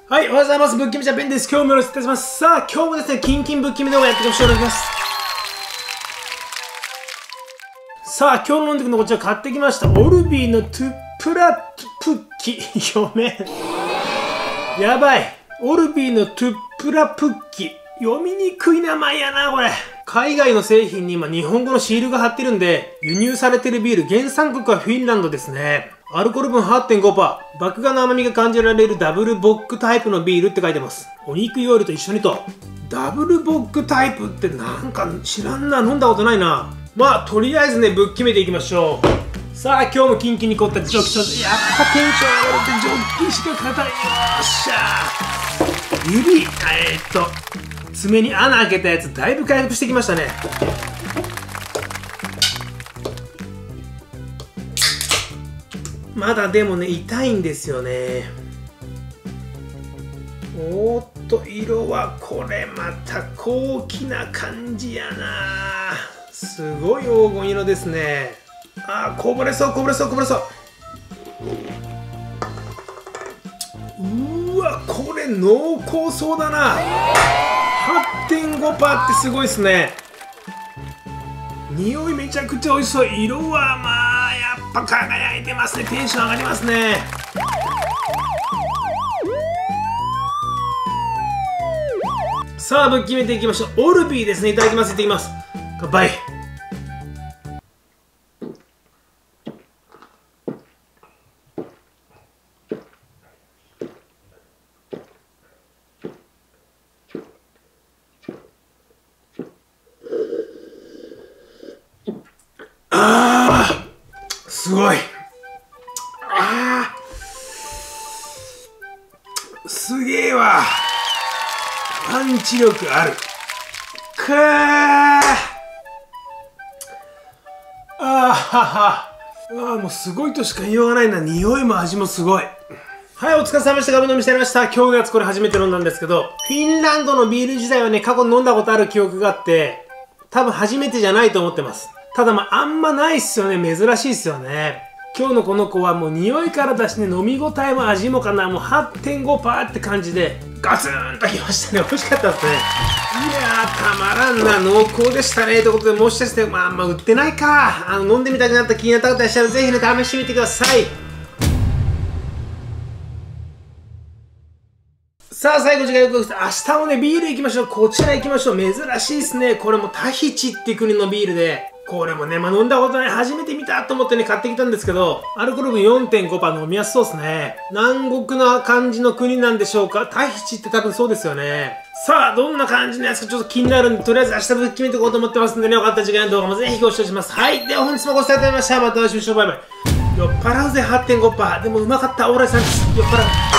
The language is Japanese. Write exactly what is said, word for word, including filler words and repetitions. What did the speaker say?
はい、おはようございます。ぶっきみちゃんペンです。今日もよろしくお願いします。さあ、今日もですね、キンキンぶっきみ動画やっていきましょう。お願いします。さあ、今日飲んでいくのこちら買ってきました。オルビーのトゥプラプッキ。読めん。やばい。オルビーのトゥプラプッキ。読みにくい名前やな、これ。海外の製品に今日本語のシールが貼ってるんで、輸入されてるビール、原産国はフィンランドですね。アルコール分 はってんごパーセント。麦芽の甘みが感じられるダブルボックタイプのビールって書いてます。お肉料理と一緒にと。ダブルボックタイプってなんか知らんな。飲んだことないな。まあ、とりあえずね、ぶっ決めていきましょう。さあ、今日もキンキンに凍ったジョッキショット。やっぱテンション上がるってジョッキしか硬い。よっしゃー。指、えー、っと、爪に穴開けたやつ、だいぶ回復してきましたね。まだでもね、痛いんですよね。おーっと、色はこれまた高貴な感じやな。すごい黄金色ですね。あー、こぼれそう、こぼれそう、こぼれそう。うーわ、これ濃厚そうだな。はってんごパーセント ってすごいですね。匂いめちゃくちゃ美味しそう。色はまあやっぱ輝いてますね。テンション上がりますね。さあぶっ決めていきましょう。オルビーですね。いただきます。いただきます。乾杯。あー、すごい。あー、すげえわ。パンチ力ある。くー。あーはは。うわー、もうすごいとしか言いようがないな。匂いも味もすごい。はい、お疲れ様でした。ガブ飲みしてありました。今日がこれ初めて飲んだんですけど、フィンランドのビール自体はね、過去に飲んだことある記憶があって、多分初めてじゃないと思ってます。ただまあ、あんまないっすよね。珍しいっすよね。今日のこの子はもう匂いから出してね、飲み応えも味もかな。もう はってんごパーセント って感じで、ガツンときましたね。美味しかったですね。いやー、たまらんな。濃厚でしたね。ということで、もしかして、まあ、あんま売ってないか。あの、飲んでみたくなった気になった方いらっしゃる。ぜひね、試してみてください。さあ、最後時間よく明日もね、ビール行きましょう。こちら行きましょう。珍しいですね。これもタヒチって国のビールで、これもね、まあ、飲んだことない。初めて見たと思ってね、買ってきたんですけど、アルコール分 よんてんごパーセント 飲みやすそうですね。南国な感じの国なんでしょうか。タヒチって多分そうですよね。さあ、どんな感じのやつかちょっと気になるんで、とりあえず明日ぶっ決めていこうと思ってますんでね、よかった時間の動画もぜひご視聴します。はい。では本日もご視聴いただきました。またお会いしましょう。バイバイ。酔っ払うぜ、はってんごパーセント。でもうまかった。オーライさんです。酔っ払う。